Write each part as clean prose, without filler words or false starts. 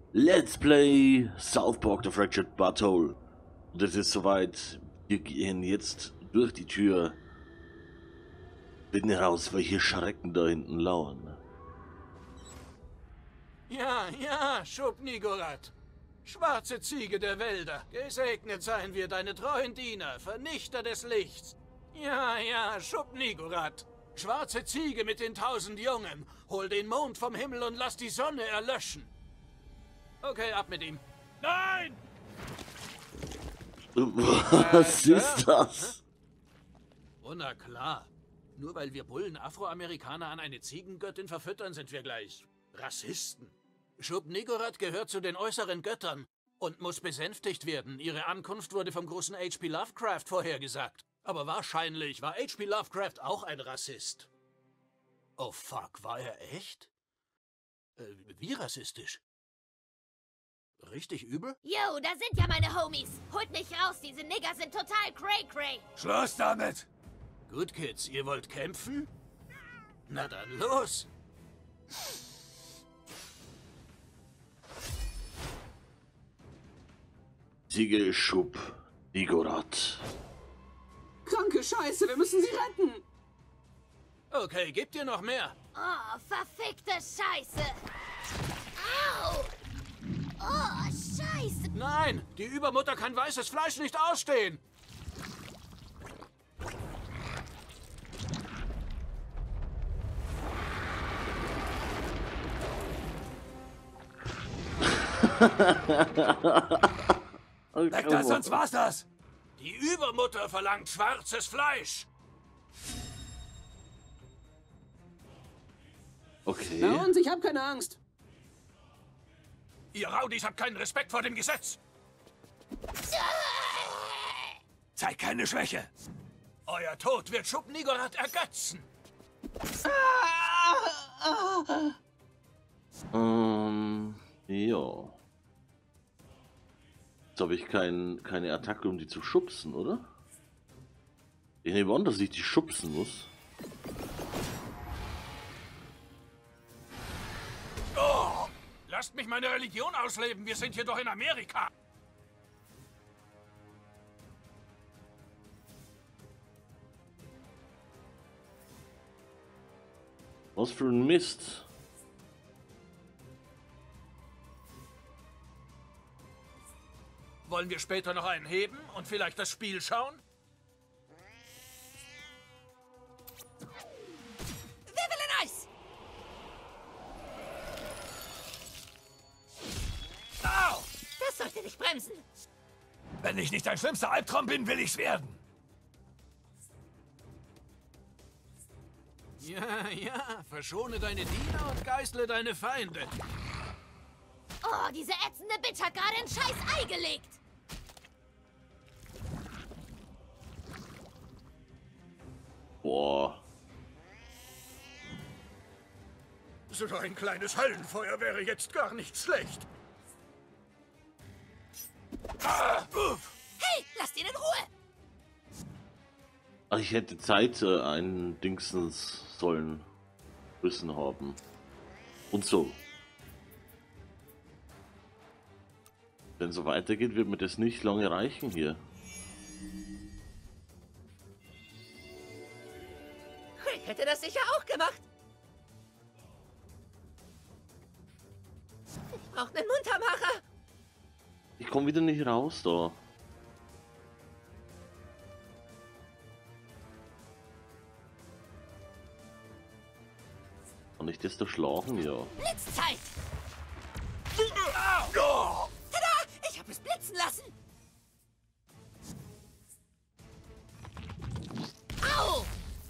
Let's play South Park The Fractured Butthole. Und es ist soweit. Wir gehen jetzt durch die Tür. Finden heraus, welche Schrecken da hinten lauern. Ja, Schub-Nigorath. Schwarze Ziege der Wälder. Gesegnet seien wir, deine treuen Diener, Vernichter des Lichts. Ja, Schub-Nigorath. Schwarze Ziege mit den 1000 Jungen. Hol den Mond vom Himmel und lass die Sonne erlöschen. Okay, ab mit ihm. Nein! Was ist das? Oh, na klar. Nur weil wir Bullen Afroamerikaner an eine Ziegengöttin verfüttern, sind wir gleich Rassisten. Schub-Nigorath gehört zu den äußeren Göttern und muss besänftigt werden. Ihre Ankunft wurde vom großen H.P. Lovecraft vorhergesagt. Aber wahrscheinlich war H.P. Lovecraft auch ein Rassist. Oh fuck, war er echt? Wie rassistisch? Richtig übel? Yo, da sind ja meine Homies. Holt mich raus, diese Nigger sind total cray-cray. Schluss damit! Gut, Kids, ihr wollt kämpfen? Na dann los! Ziege Schub-Nigorath. Kranke Scheiße, wir müssen sie retten! Okay, gebt ihr noch mehr? Oh, verfickte Scheiße. Au! Oh, Scheiße. Nein, die Übermutter kann weißes Fleisch nicht ausstehen. Weg da, sonst war's das! Die Übermutter verlangt schwarzes Fleisch. Okay. Na und, ich hab keine Angst. Ihr Raudis habt keinen Respekt vor dem Gesetz. Zeig keine Schwäche! Euer Tod wird Schub-Nigorath ergötzen. Ja. Jetzt habe ich keine Attacke, um die zu schubsen, oder? Ich nehme an, dass ich die schubsen muss. Oh, lasst mich meine Religion ausleben. Wir sind hier doch in Amerika. Was für ein Mist. Wollen wir später noch einen heben und vielleicht das Spiel schauen? Wer will ein Eis? Au! Das sollte dich bremsen. Wenn ich nicht dein schlimmster Albtraum bin, will ich's werden! Ja, verschone deine Diener und geißle deine Feinde. Oh, diese ätzende Bitch hat gerade ein scheiß Ei gelegt. Boah. So ein kleines Höllenfeuer wäre jetzt gar nicht schlecht. Hey, lasst ihn in Ruhe. Ach, ich hätte Zeit einen Dingsens sollen müssen haben. Und so. Wenn so weitergeht, wird mir das nicht lange reichen hier. Ich hätte das sicher auch gemacht. Ich brauche einen Muntermacher. Ich komme wieder nicht raus da. Kann ich das da schlagen? Ja. Blitzzeit. Oh! Tada! Ich habe es blitzen lassen. Au!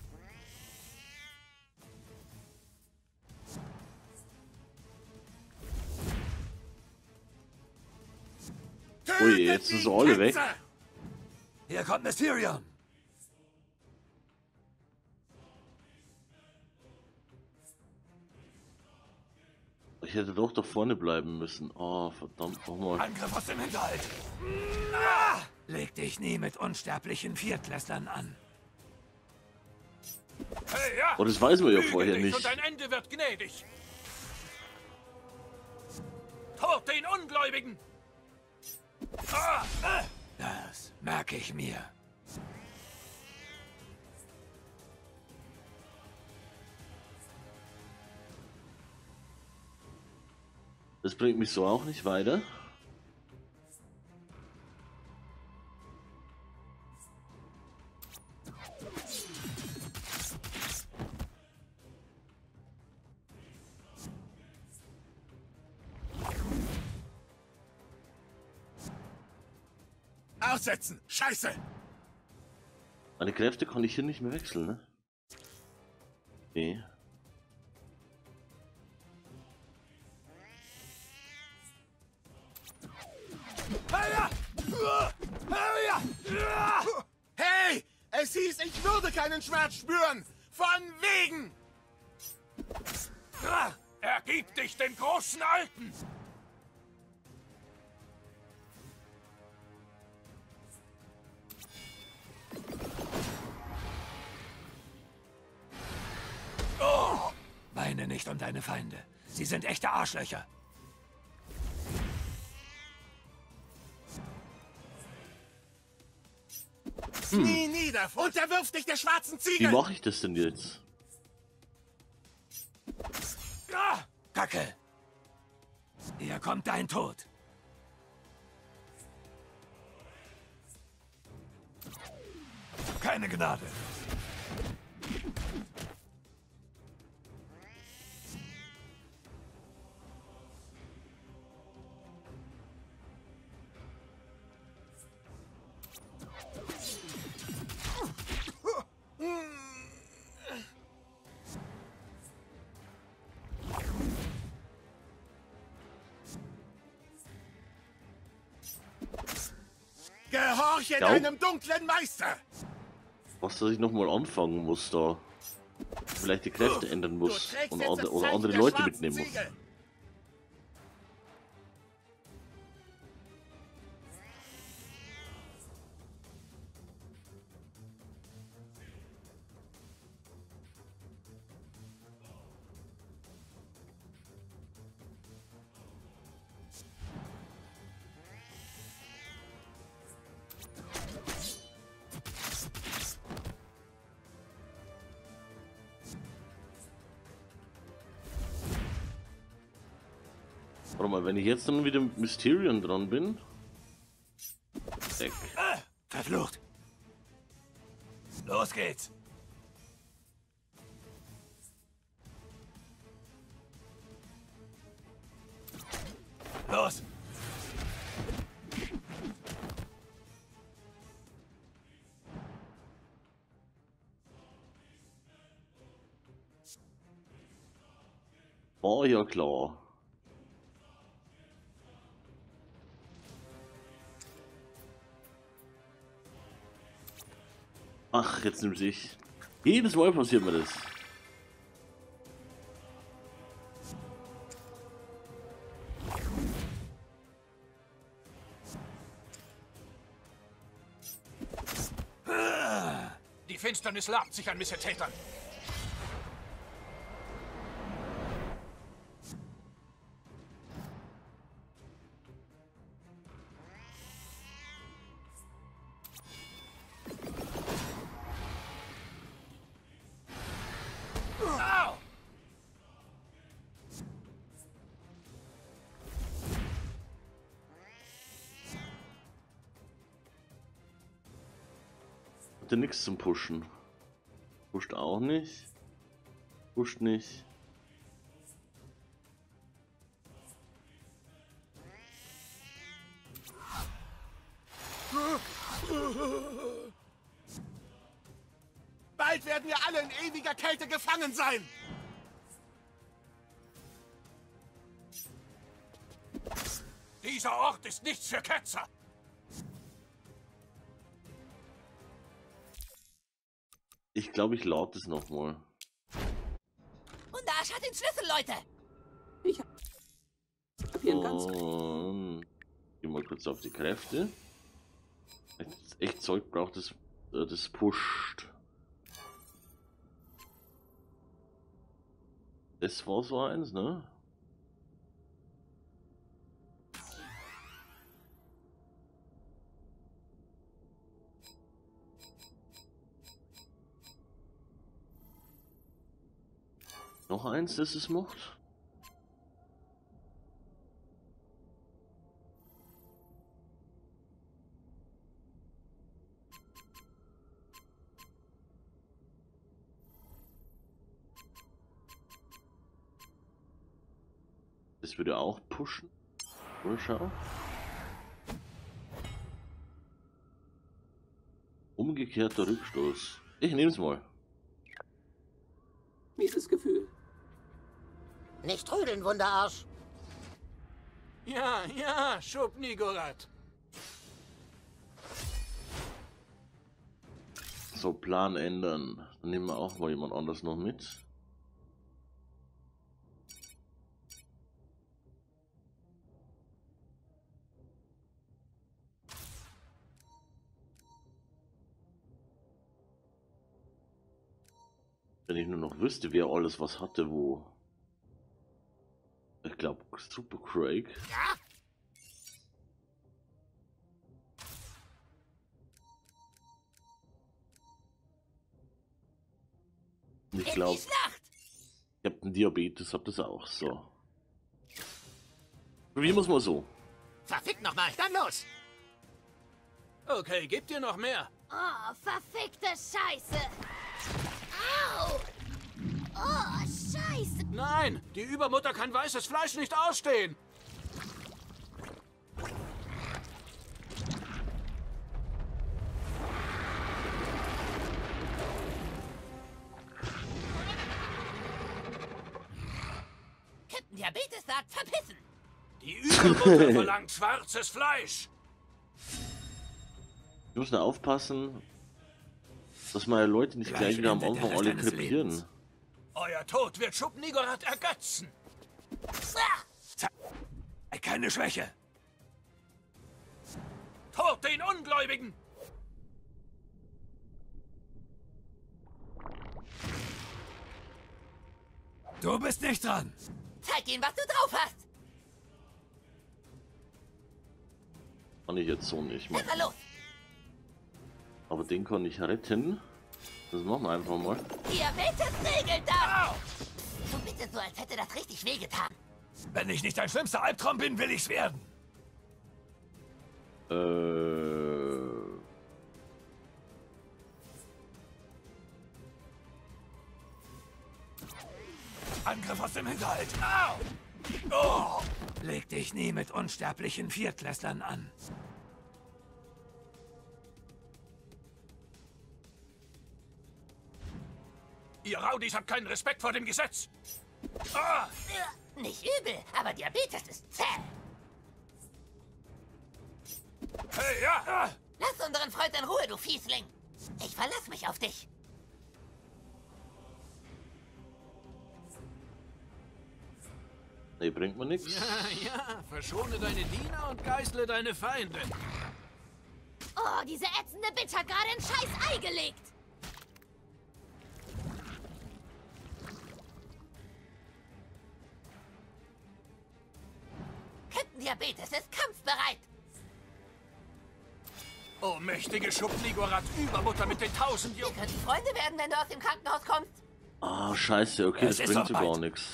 Ui, jetzt sind sie alle weg. Hier kommt Mysterion! Ich hätte doch da vorne bleiben müssen. Oh, verdammt nochmal. Angriff aus dem Hinterhalt! Ah! Leg dich nie mit unsterblichen Viertklässlern an. Hey, ja! Oh, das weiß man ja Füge vorher dich nicht. Und dein Ende wird gnädig. Tod den Ungläubigen! Das merke ich mir. Das bringt mich so auch nicht weiter. Aussetzen! Scheiße! Meine Kräfte kann ich hier nicht mehr wechseln, ne? Nee. Hey! Es hieß, ich würde keinen Schmerz spüren! Von wegen! Ergib dich dem großen Alten! Weine nicht um deine Feinde. Sie sind echte Arschlöcher. Knie nieder! Unterwirf dich der schwarzen Wie Ziege! mache ich das denn jetzt? Kacke! Hier kommt dein Tod. Keine Gnade. Gehorche Ja. deinem dunklen Meister! Was, dass ich nochmal anfangen muss da? Vielleicht die Kräfte ändern Du muss trägst und jetzt das oder Zeichen andere der Leute schwarzen mitnehmen muss. Ziege. Warte mal, wenn ich jetzt dann wieder mit Mysterion dran bin. Weg. Verflucht. Los geht's. Los. Oh ja, klar. Ach, jetzt nimmt sich. Jedes Mal passiert mir das. Die Finsternis labt sich an Missetätern. Hatte nichts zum Pushen. Pusht auch nicht. Pusht nicht. Bald werden wir alle in ewiger Kälte gefangen sein! Dieser Ort ist nichts für Ketzer. Ich glaube, ich lade es nochmal. Und Arsch hat den Schlüssel, Leute! Ich hab hier ein ganz... Und geh mal kurz auf die Kräfte. Echt Zeug braucht das, das pusht. Das war so eins, ne? Noch eins, das es macht. Das würde auch pushen. Mal schau. Umgekehrter Rückstoß. Ich nehme es mal. Mieses Gefühl. Nicht trödeln, Wunderarsch. Ja, ja, Schub Nigorat. So, Plan ändern. Dann nehmen wir auch mal jemand anders noch mit. Wenn ich nur noch wüsste, wer alles was hatte, wo. Ich glaube, Super Craig. Ja? Ich glaube, Captain Diabetes hat das auch so. Wie muss man so? Verfickt nochmal, dann los! Okay, gib dir noch mehr. Oh, verfickte Scheiße. Au. Oh, Scheiße. Nein, die Übermutter kann weißes Fleisch nicht ausstehen. Captain Diabetes sagt, verpissen! Die Übermutter verlangt schwarzes Fleisch. Ich muss nur aufpassen, dass meine Leute nicht gleich wieder am Anfang alle krepieren. Euer Tod wird Schub Nigorat ergötzen. Keine Schwäche. Tod den Ungläubigen. Du bist nicht dran. Zeig ihnen, was du drauf hast! Kann ich jetzt so nicht machen. Na los! Aber den kann ich retten. Das machen wir einfach mal. Diabetes regelt das! So bitte so, als hätte das richtig wehgetan. Wenn ich nicht dein schlimmster Albtraum bin, will ich's werden. Angriff aus dem Hinterhalt. Au! Oh! Leg dich nie mit unsterblichen Viertklässlern an. Ihr Raudis habt keinen Respekt vor dem Gesetz. Ah! Nicht übel, aber Diabetes ist zäh. Hey, ja! Lass unseren Freund in Ruhe, du Fiesling. Ich verlasse mich auf dich. Nee, bringt mir nichts. Ja, ja, verschone deine Diener und geißle deine Feinde. Oh, diese ätzende Bitch hat gerade ein scheiß Ei gelegt. Captain Diabetes ist kampfbereit. Oh, mächtige Schub Nigorat, Übermutter mit den 1000 Wir Jungen. könnten Freunde werden, wenn du aus dem Krankenhaus kommst. Ah, scheiße, okay, Es das ist bringt so gar soweit. nichts.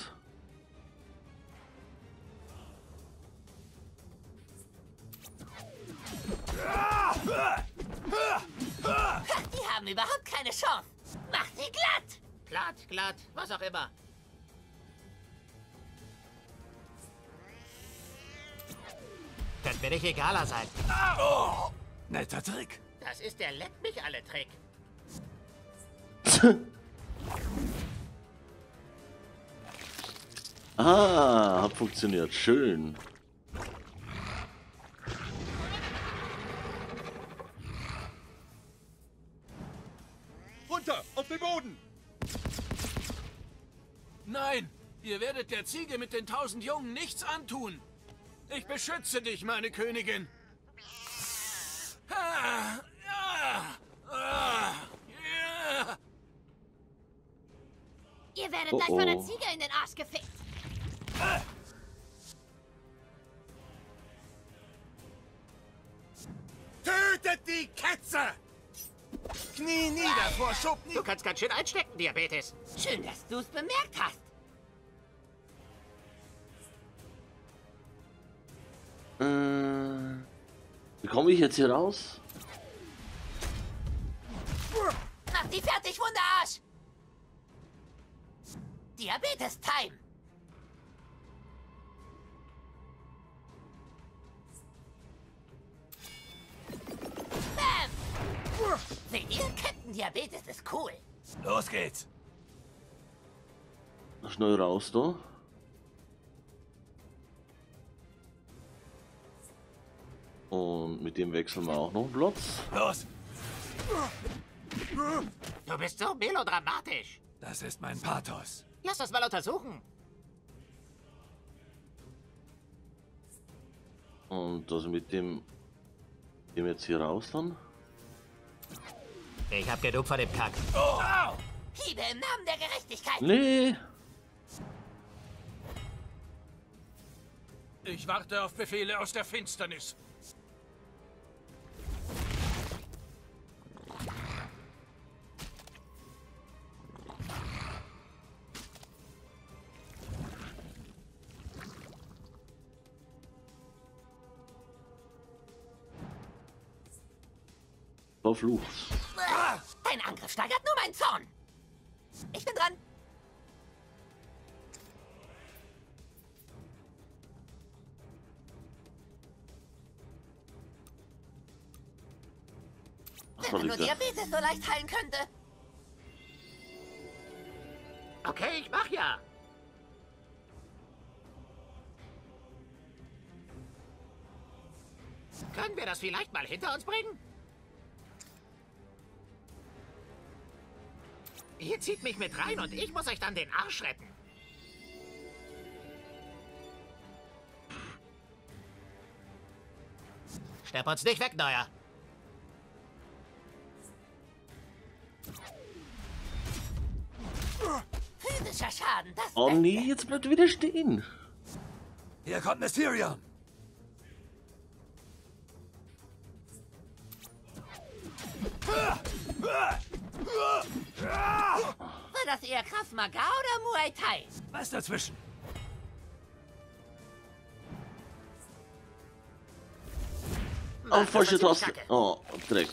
Die haben überhaupt keine Chance. Mach sie glatt. Glatt, was auch immer. Das wird ich egaler sein. Oh! Netter Trick. Das ist der Leck mich alle Trick. Ah, hat funktioniert. Schön. Runter, auf den Boden! Nein, ihr werdet der Ziege mit den 1000 Jungen nichts antun. Ich beschütze dich, meine Königin. Ah, ah, ah, ja. Ihr werdet Oh, gleich von der oh. Ziege in den Arsch gefickt. Tötet die Ketze! Knie nieder vor Schub Du kannst ganz schön einstecken, Diabetes. Schön, dass du's bemerkt hast. Komme ich jetzt hier raus? Mach die fertig, Wunderarsch! Diabetes-Time! Bam! Seht ihr? Captain Diabetes ist cool. Los geht's. Schnell raus da. Und mit dem wechseln wir auch noch einen Platz. Los. Du bist so melodramatisch. Das ist mein Pathos. Lass das mal untersuchen. Und also mit dem gehen wir jetzt hier raus dann. Ich hab genug von dem Kack. Hiebe im Namen der Gerechtigkeit. Nee. Ich warte auf Befehle aus der Finsternis. Verflucht. Dein Angriff steigert nur meinen Zorn. Ich bin dran. Wenn man nur Diabetes so leicht heilen könnte. Okay, ich mach ja. Können wir das vielleicht mal hinter uns bringen? Ihr zieht mich mit rein und ich muss euch dann den Arsch retten. Stepp uns nicht weg, Neuer. Physischer Schaden, das Oh nee, jetzt bleibt er wieder stehen. Hier kommt Mysterion. War das eher Krav Maga oder Muay Thai? Was dazwischen? Oh, falsche Taste. Oh, Dreck.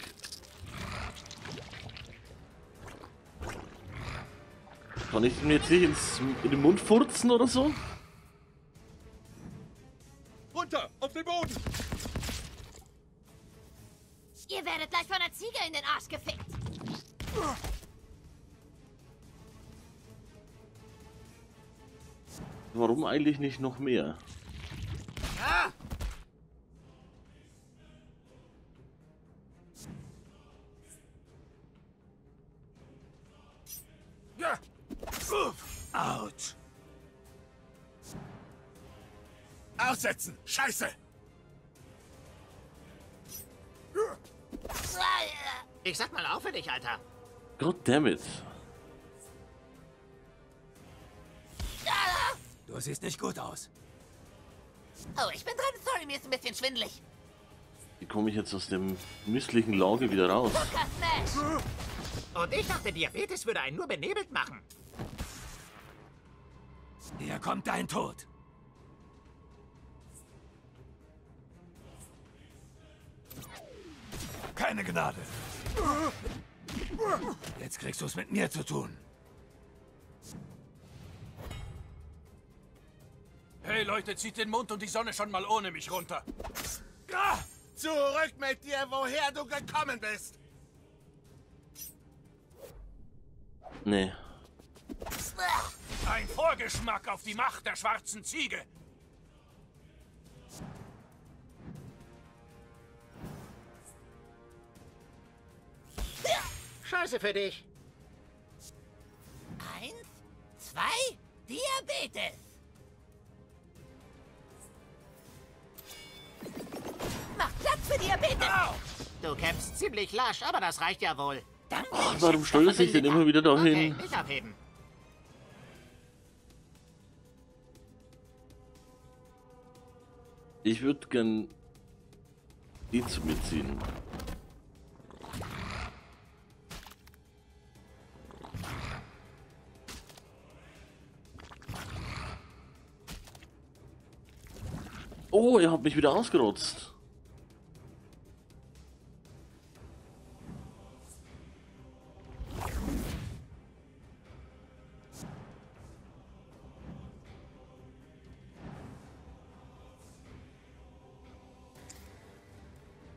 Kann ich mir jetzt nicht in den Mund furzen oder so? Runter, auf den Boden! Ihr werdet gleich von der Ziege in den Arsch gefickt. Warum eigentlich nicht noch mehr? Autsch. Aussetzen! Scheiße! Ich sag mal auf für dich, Alter. Goddammit. Du siehst nicht gut aus. Oh, ich bin dran. Sorry, mir ist ein bisschen schwindelig. Wie komme ich jetzt aus dem misslichen Lage wieder raus? Zucker Smash! Und ich dachte, Diabetes würde einen nur benebelt machen. Hier kommt dein Tod. Keine Gnade. Jetzt kriegst du es mit mir zu tun. Hey Leute, zieht den Mund und die Sonne schon mal ohne mich runter. Zurück mit dir, woher du gekommen bist! Nee. Ein Vorgeschmack auf die Macht der schwarzen Ziege. Scheiße für dich. 1, 2, Diabetes. Mach Platz für Diabetes. Du kämpfst ziemlich lasch, aber das reicht ja wohl. Danke. Ach, warum steuert sich denn immer wieder dahin? Okay, nicht abheben. Ich würde gern die zu mir ziehen. Oh, ihr habt mich wieder ausgerotzt.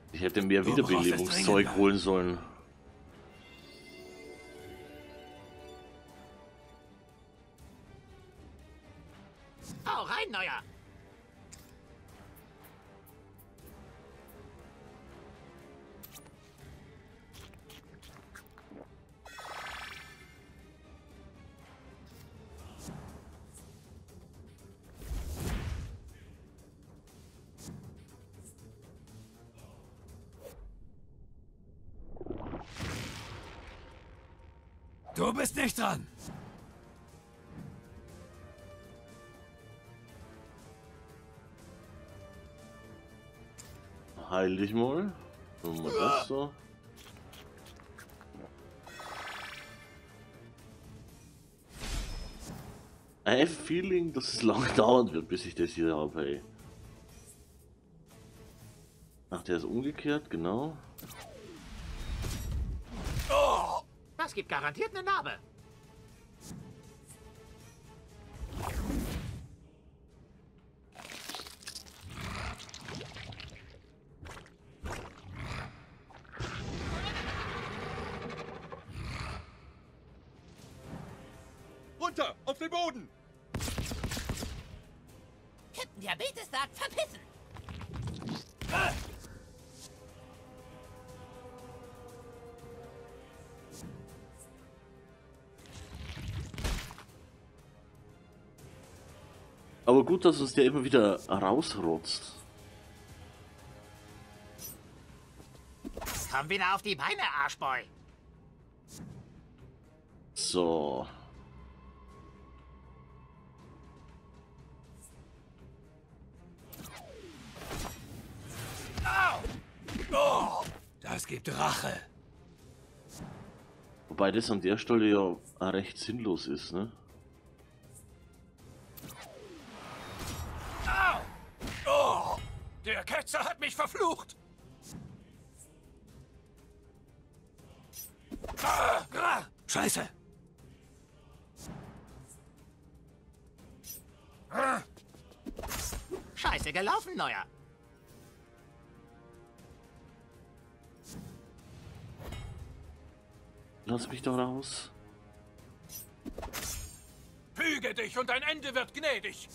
Ich hätte mehr Du brauchst es Wiederbelebungszeug dringend. holen sollen. Hau rein, Neuer. Du bist nicht dran. Heil dich mal. Machen wir das so. I have a feeling, dass es lang dauern wird, bis ich das hier habe, ey. Ach, der ist umgekehrt, genau. Das gibt garantiert eine Narbe. Runter, auf den Boden! Captain Diabetes sagt, verpissen. Aber gut, dass es der immer wieder rausrotzt. Komm wieder auf die Beine, Arschboy. So. Oh, das gibt Rache. Wobei das an der Stelle ja auch recht sinnlos ist, ne? Oh, der Ketzer hat mich verflucht. Scheiße. Scheiße gelaufen, Neuer. Lass mich doch raus. Füge dich und dein Ende wird gnädig.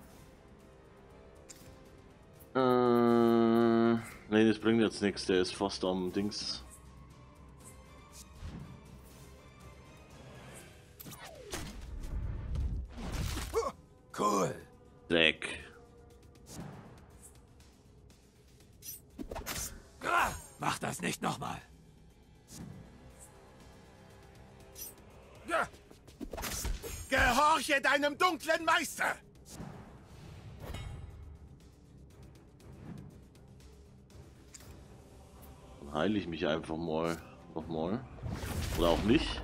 Nee, das bringt jetzt nichts, der ist fast am Dings. Cool. Dreck. Mach das nicht nochmal. Gehorche deinem dunklen Meister! Dann heile ich mich einfach mal. Nochmal. Oder auch nicht.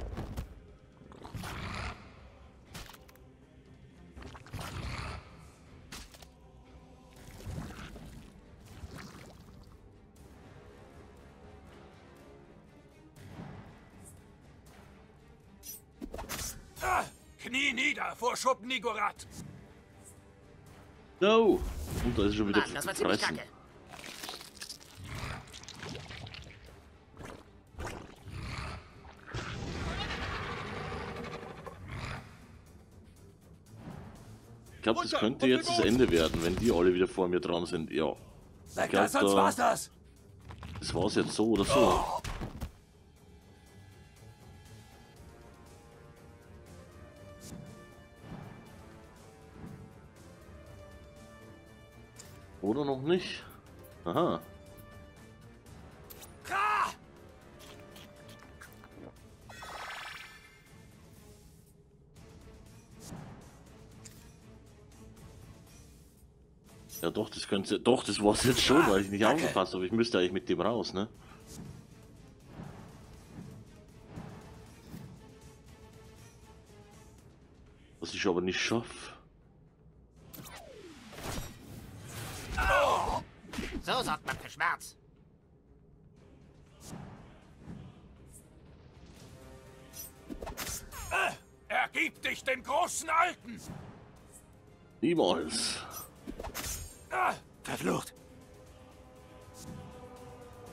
Knie nieder vor Schub-Nigorat. No! Und da ist schon wieder Mann, das war ziemlich fressen. kacke. Ich glaube, das könnte jetzt das Ende werden, wenn die alle wieder vor mir dran sind. Ja. Weg glaub, da, sonst da- war's das. Das war's jetzt so oder so. Oder noch nicht? Aha. Ja doch, das könnte... Doch, das war's jetzt schon, weil ich nicht Danke. aufgepasst habe. Ich müsste eigentlich mit dem raus, ne? Was ich aber nicht schaffe. So sorgt man für Schmerz. Ergib dich dem großen Alten. Niemals. Verflucht.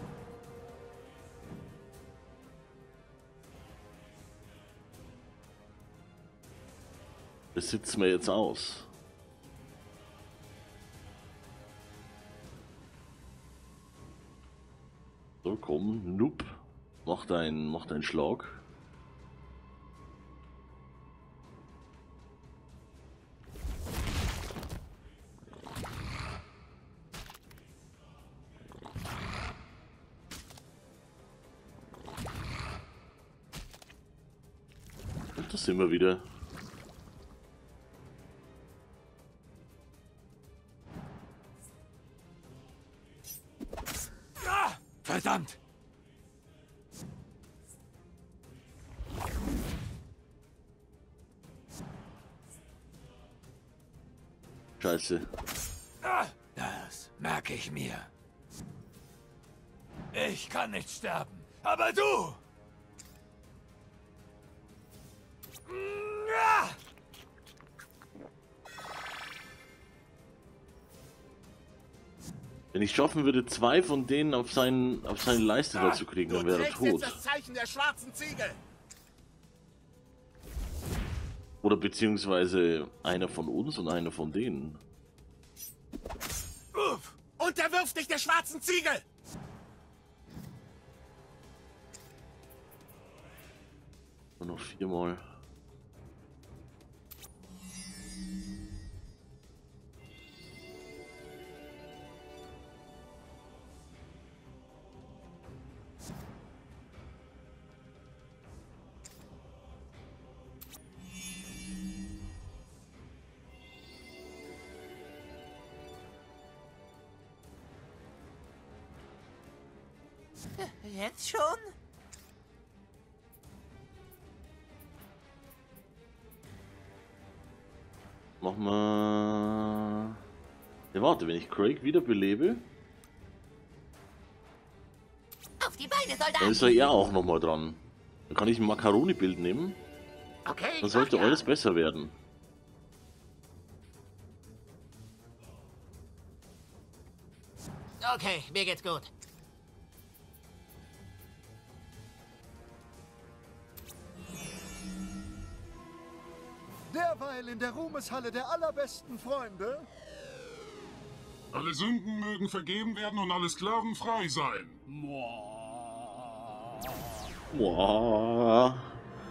Das sitzen wir jetzt aus. So, komm, Noob. Mach deinen Schlag. Und da sind wir wieder. Ah, verdammt! Scheiße. Ah, das merke ich mir. Ich kann nicht sterben, aber du! Ah! Wenn ich schaffen würde, 2 von denen auf seine Leiste da zu kriegen, dann wäre er trägst jetzt tot. das Zeichen der schwarzen Ziegel. Oder beziehungsweise einer von uns und einer von denen. Unterwirf dich der schwarzen Ziegel. Nur noch 4 Mal. Jetzt schon? Mach mal. Ja, warte, wenn ich Craig wiederbelebe, Auf die Beine, dann Soldaten! ist er ja auch nochmal dran. Dann kann ich ein Macaroni-Bild nehmen. Okay, Dann sollte mach ja. alles besser werden. Okay, mir geht's gut. Derweil in der Ruhmeshalle der allerbesten Freunde. Alle Sünden mögen vergeben werden und alle Sklaven frei sein. Boah.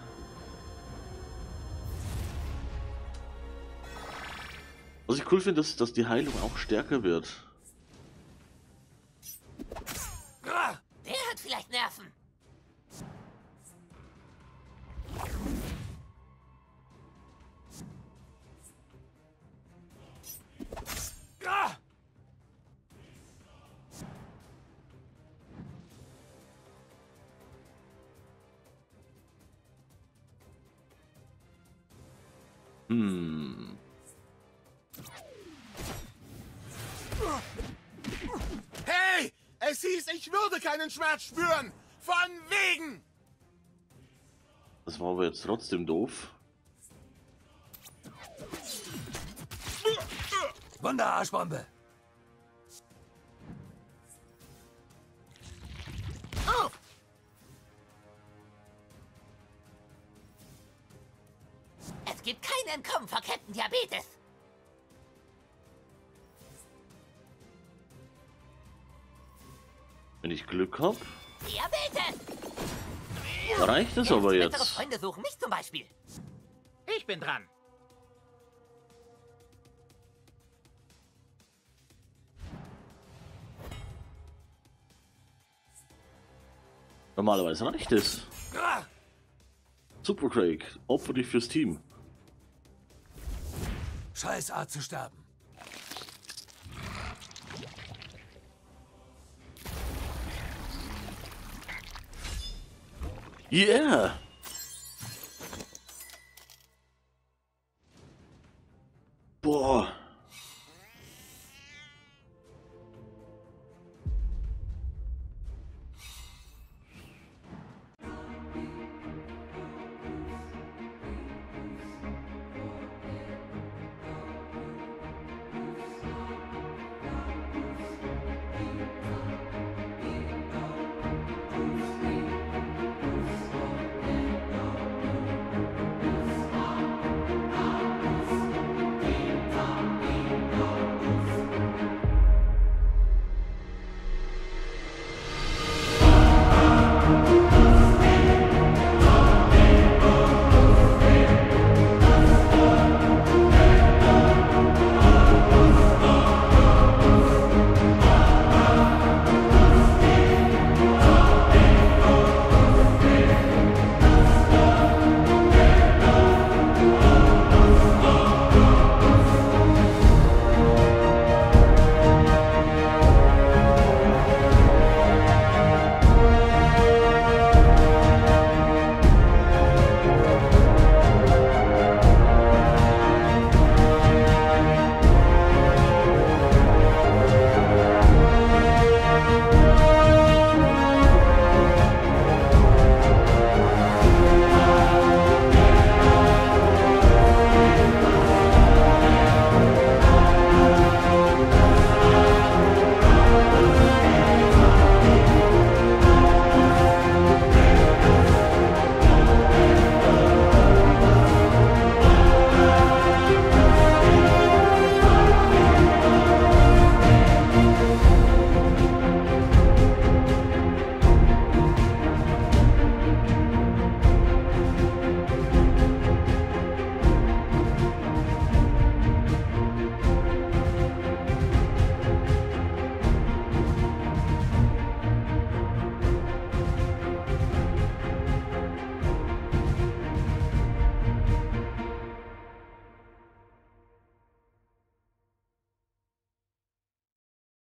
Was ich cool finde, dass die Heilung auch stärker wird. Der hat vielleicht Nerven. Ah! Hey, es hieß, ich würde keinen Schmerz spüren. Von wegen. Das war aber jetzt trotzdem doof. Wunderarschbombe! Oh! Es gibt kein Entkommen vor Captain Diabetes. Wenn ich Glück habe, Diabetes! reicht es aber Bessere jetzt. Freunde suchen mich zum Beispiel. Ich bin dran. Normalerweise reicht es. Ah! Super Craig, opfer dich fürs Team. Scheiß Art zu sterben. Yeah!